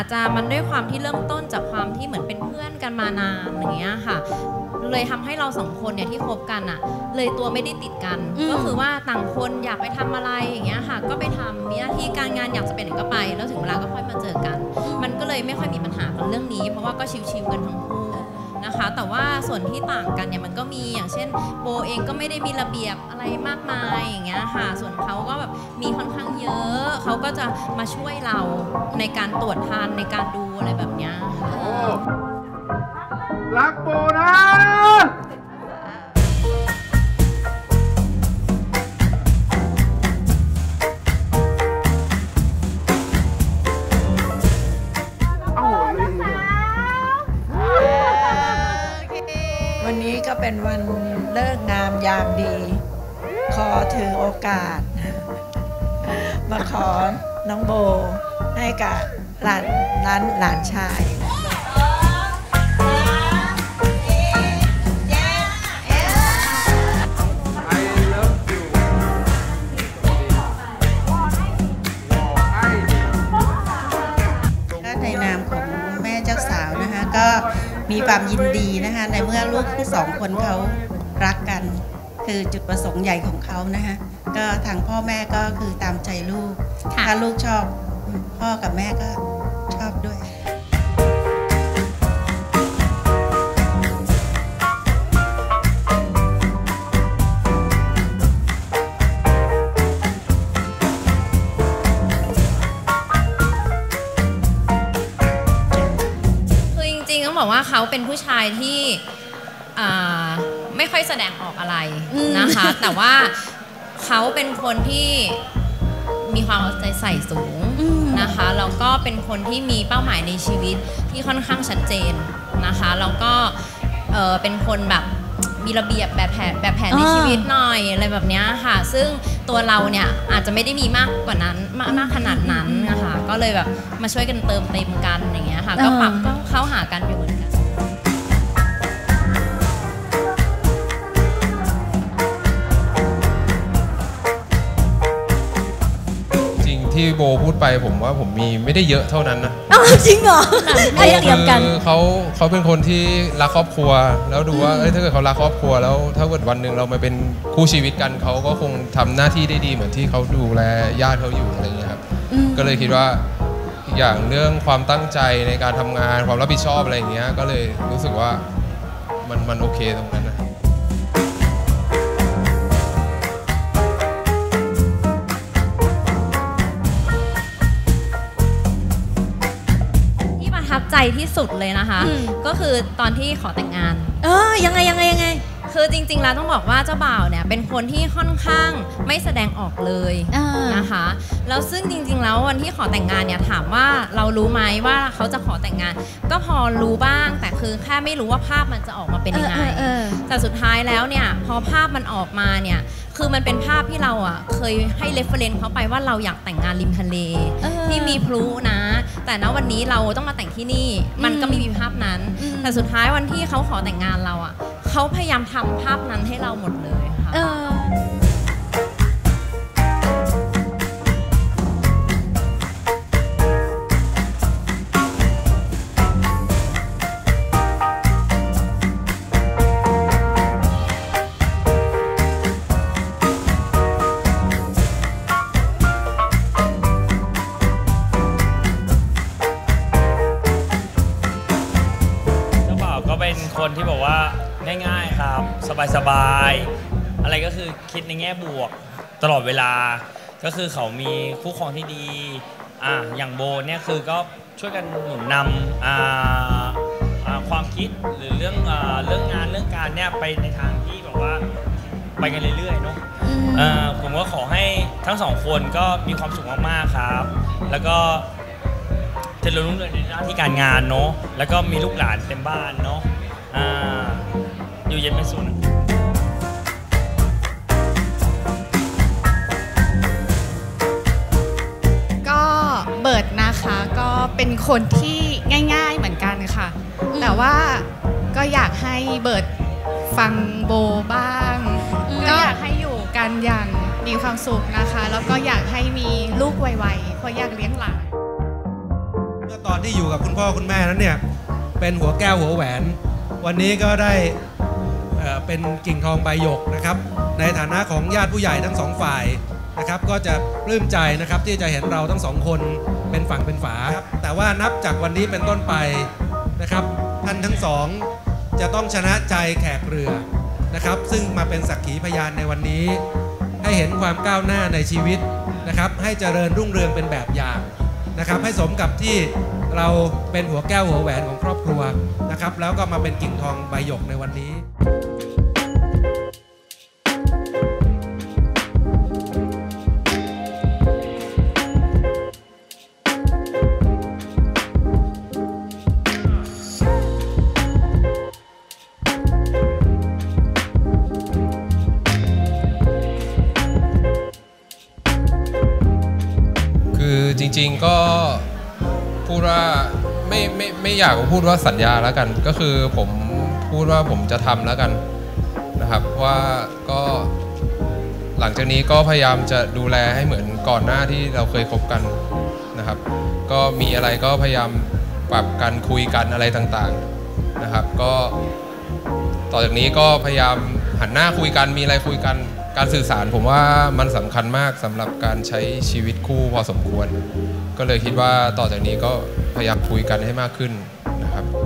อาจจะมันด้วยความที่เริ่มต้นจากความที่เหมือนเป็นเพื่อนกันมานานอย่างเงี้ยค่ะเลยทำให้เราสองคนเนี่ยที่คบกันอ่ะเลยตัวไม่ได้ติดกันก็คือว่าต่างคนอยากไปทำอะไรอย่างเงี้ยค่ะก็ไปทำมีหน้าที่การงานอยากจะไปไหนก็ไปแล้วถึงเวลาก็ค่อยมาเจอกันมันก็เลยไม่ค่อยมีปัญหากันเรื่องนี้เพราะว่าก็ชิวๆกันทั้งคู่นะคะแต่ว่าส่วนที่ต่างกันเนี่ยมันก็มีอย่างเช่นโบเองก็ไม่ได้มีระเบียบอะไรมากมายอย่างเงี้ยค่ะส่วนเขาก็แบบมีค่อนข้างเยอะเขาก็จะมาช่วยเราในการตรวจทานในการดูอะไรแบบเนี้ยค่ะรักโบนะวันนี้ก็เป็นวันเลิกงามยามดีขอถือโอกาสมาขอน้องโบให้กับหลานชายในนามของแม่เจ้าสาวนะคะก็มีความยินดีนะคะในเมื่อลูกทั้งสองคนเขารักกันคือจุดประสงค์ใหญ่ของเขานะคะก็ทางพ่อแม่ก็คือตามใจลูกถ้าลูกชอบพ่อกับแม่ก็ชอบด้วยบอกว่าเขาเป็นผู้ชายที่ไม่ค่อยแสดงออกอะไรนะคะแต่ว่าเขาเป็นคนที่มีความเอาใจใส่สูงนะคะแล้วก็เป็นคนที่มีเป้าหมายในชีวิตที่ค่อนข้างชัดเจนนะคะแล้วก็เป็นคนแบบมีระเบียบแบบแผนในชีวิตหน่อยอะไรแบบนี้ค่ะซึ่งตัวเราเนี่ยอาจจะไม่ได้มีมากกว่านั้นมากขนาดนั้นนะคะก็เลยแบบมาช่วยกันเติมเต็มกันอย่างเงี้ยค่ะก็ปรับก็เข้าหากันอยู่เหมือนกันที่โบพูดไปผมว่าผมมีไม่ได้เยอะเท่านั้นนะจริงเหรอไม่เตรียมกันเขาเป็นคนที่รักครอบครัวแล้วดูว่าถ้าเกิดเขารักครอบครัวแล้วถ้าเกิดวันหนึ่งเรามาเป็นคู่ชีวิตกันเขาก็คงทำหน้าที่ได้ดีเหมือนที่เขาดูแลญาติเขาอยู่อะไรอย่างเงี้ยครับก็เลยคิดว่าอีกอย่างเรื่องความตั้งใจในการทำงานความรับผิดชอบอะไรอย่างเงี้ยก็เลยรู้สึกว่ามันโอเคตรงนั้นนะทับใจที่สุดเลยนะคะก็คือตอนที่ขอแต่งงานยังไงคือจริงๆแล้วต้องบอกว่าเจ้าบ่าวเนี่ยเป็นคนที่ค่อนข้างไม่แสดงออกเลยนะคะแล้วซึ่งจริงๆแล้ววันที่ขอแต่งงานเนี่ยถามว่าเรารู้ไหมว่าเขาจะขอแต่งงานก็พอรู้บ้างแต่คือแค่ไม่รู้ว่าภาพมันจะออกมาเป็นยังไงแต่สุดท้ายแล้วเนี่ยพอภาพมันออกมาเนี่ยคือมันเป็นภาพที่เราอ่ะเคยให้เรฟเฟอเรนซ์เขาไปว่าเราอยากแต่งงานริมทะเลที่มีพลุนะแต่ณวันนี้เราต้องมาแต่งที่นี่มันก็ไม่มีภาพนั้นแต่สุดท้ายวันที่เขาขอแต่งงานเราอ่ะเขาพยายามทำภาพนั้นให้เราหมดเลยค่ะเป็นคนที่บอกว่าง่ายๆครับสบายๆอะไรก็คือคิดในแง่บวกตลอดเวลาก็คือเขามีคู่ครองที่ดีอย่างโบเนี่ยคือก็ช่วยกันหนุนนำความคิดหรือเรื่องงานเรื่องการเนี่ยไปในทางที่แบบว่าไปกันเรื่อยๆเนาะผมก็ขอให้ทั้งสองคนก็มีความสุขมากๆครับแล้วก็เจริญรุ่งเรืองในหน้าที่การงานเนาะแล้วก็มีลูกหลานเต็มบ้านเนาะอยู่เย็นเป็นสุขก็เบิร์ดนะคะก็เป็นคนที่ง่ายๆเหมือนกันค่ะแต่ว่าก็อยากให้เบิร์ดฟังโบบ้างก็อยากให้อยู่กันอย่างมีความสุขนะคะแล้วก็อยากให้มีลูกไวๆเพราะอยากเลี้ยงหลานตอนที่อยู่กับคุณพ่อคุณแม่นั้นเนี่ยเป็นหัวแก้วหัวแหวนวันนี้ก็ได้เป็นกิ่งทองใบหยกนะครับในฐานะของญาติผู้ใหญ่ทั้งสองฝ่ายนะครับก็จะปลื้มใจนะครับที่จะเห็นเราทั้งสองคนเป็นฝั่งเป็นฝาแต่ว่านับจากวันนี้เป็นต้นไปนะครับท่านทั้งสองจะต้องชนะใจแขกเรือนะครับซึ่งมาเป็นสักขีพยานในวันนี้ให้เห็นความก้าวหน้าในชีวิตนะครับให้เจริญรุ่งเรืองเป็นแบบอย่างนะครับให้สมกับที่เราเป็นหัวแก้วหัวแหวนของครอบครัวนะครับแล้วก็มาเป็นกิ่งทองใบหยกในวันนี้จริงๆก็พูดว่าไม่อยากพูดว่าสัญญาแล้วกันก็คือผมพูดว่าผมจะทำแล้วกันนะครับว่าก็หลังจากนี้ก็พยายามจะดูแลให้เหมือนก่อนหน้าที่เราเคยคบกันนะครับก็มีอะไรก็พยายามปรับกันคุยกันอะไรต่างๆนะครับก็ต่อจากนี้ก็พยายามหันหน้าคุยกันมีอะไรคุยกันการสื่อสารผมว่ามันสำคัญมากสำหรับการใช้ชีวิตคู่พอสมควรก็เลยคิดว่าต่อจากนี้ก็พยายามคุยกันให้มากขึ้นนะครับ